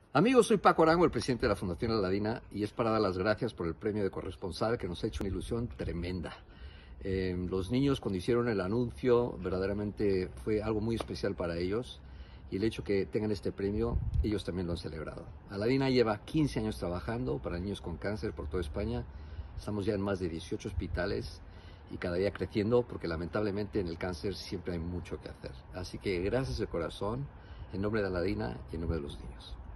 Amigos, soy Paco Arango, el presidente de la Fundación Aladina, y es para dar las gracias por el premio de corresponsal que nos ha hecho una ilusión tremenda. Los niños, cuando hicieron el anuncio, verdaderamente fue algo muy especial para ellos, y el hecho que tengan este premio, ellos también lo han celebrado. Aladina lleva 15 años trabajando para niños con cáncer por toda España. Estamos ya en más de 18 hospitales y cada día creciendo, porque lamentablemente en el cáncer siempre hay mucho que hacer. Así que gracias de corazón, en nombre de Aladina y en nombre de los niños.